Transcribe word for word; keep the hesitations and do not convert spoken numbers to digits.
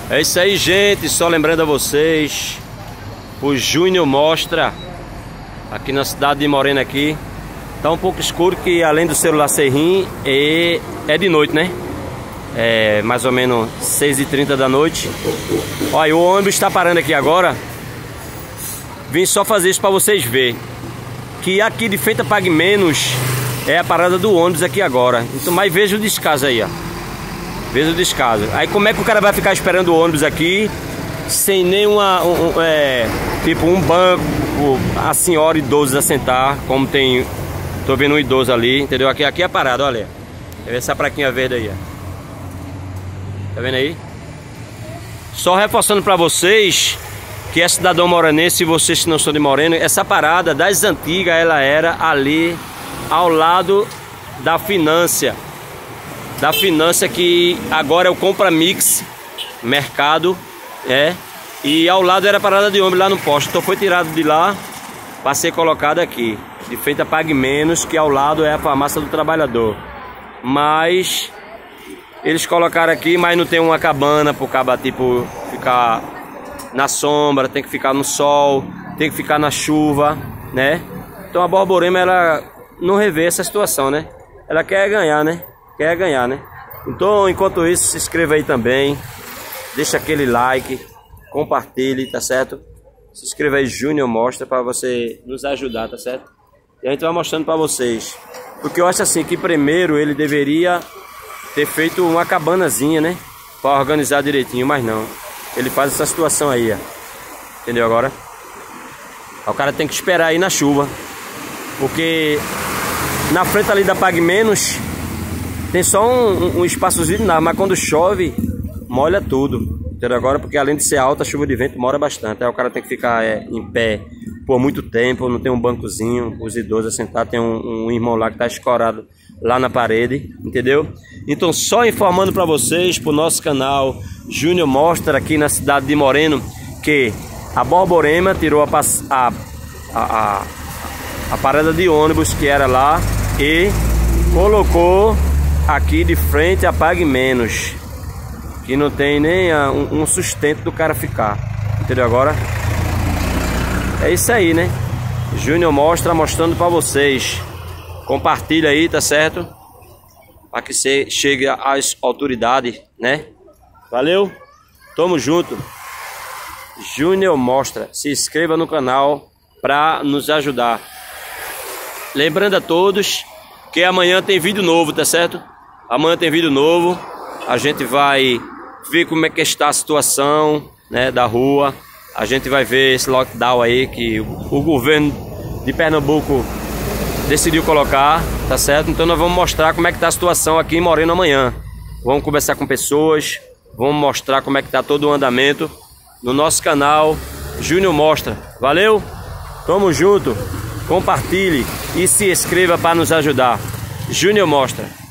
É isso aí, gente. Só lembrando a vocês, o Júnior mostra aqui na cidade de Moreno aqui. Tá um pouco escuro, que além do celular ser ruim, é, é de noite, né? É mais ou menos seis e trinta da noite. Olha, o ônibus está parando aqui agora. Vim só fazer isso para vocês verem que aqui de frente a Pague Menos é a parada do ônibus aqui agora. Então, mas veja o descaso aí, ó. Veja o descaso. Aí como é que o cara vai ficar esperando o ônibus aqui sem nenhuma, um, um, é, tipo um banco, a senhora idosa sentar, como tem, tô vendo um idoso ali, entendeu? Aqui, aqui é a parada, olha. Quer ver essa plaquinha verde aí, ó. Tá vendo aí? Só reforçando para vocês que é cidadão moranense, vocês que não são de Moreno, essa parada das antigas, ela era ali ao lado da Finância. Da Finância, que agora é o Compra Mix Mercado, é. E ao lado era a parada de ônibus lá no posto. Então foi tirado de lá para ser colocado aqui, de frente a Pague Menos, que ao lado é a Farmácia do Trabalhador. Mas eles colocaram aqui, mas não tem uma cabana pro caba tipo ficar na sombra, tem que ficar no sol, tem que ficar na chuva, né? Então a Borborema, ela não revê essa situação, né? Ela quer ganhar, né? Quer ganhar, né? Então, enquanto isso, se inscreva aí também, deixa aquele like, compartilhe, tá certo? Se inscreva aí, Júnior Mostra, para você nos ajudar, tá certo? E a gente vai mostrando para vocês. Porque eu acho assim, que primeiro ele deveria ter feito uma cabanazinha, né? Para organizar direitinho, mas não. Ele faz essa situação aí, ó. Entendeu agora? O cara tem que esperar aí na chuva, porque na frente ali da Pague Menos tem só um, um espaçozinho, mas quando chove molha tudo. Entendeu agora? Porque além de ser alta, a chuva de vento molha bastante. Aí o cara tem que ficar é, em pé por muito tempo, não tem um bancozinho, os idosos sentar, tem um, um irmão lá que tá escorado lá na parede, entendeu? Então, só informando para vocês, pro nosso canal Júnior Mostra aqui na cidade de Moreno, que a Borborema tirou a, a, a, a parada de ônibus que era lá e colocou aqui de frente a Pague Menos, que não tem nem a, um, um sustento do cara ficar, entendeu agora? É isso aí, né? Júnior Mostra mostrando para vocês. Compartilha aí, tá certo? Para que você chegue às autoridades, né? Valeu? Tamo junto. Júnior Mostra. Se inscreva no canal para nos ajudar. Lembrando a todos que amanhã tem vídeo novo, tá certo? Amanhã tem vídeo novo. A gente vai ver como é que está a situação, né, da rua. A gente vai ver esse lockdown aí que o governo de Pernambuco decidiu colocar, tá certo? Então nós vamos mostrar como é que tá a situação aqui em Moreno amanhã. Vamos conversar com pessoas, vamos mostrar como é que tá todo o andamento no nosso canal Júnior Mostra. Valeu? Tamo junto. Compartilhe e se inscreva para nos ajudar. Júnior Mostra.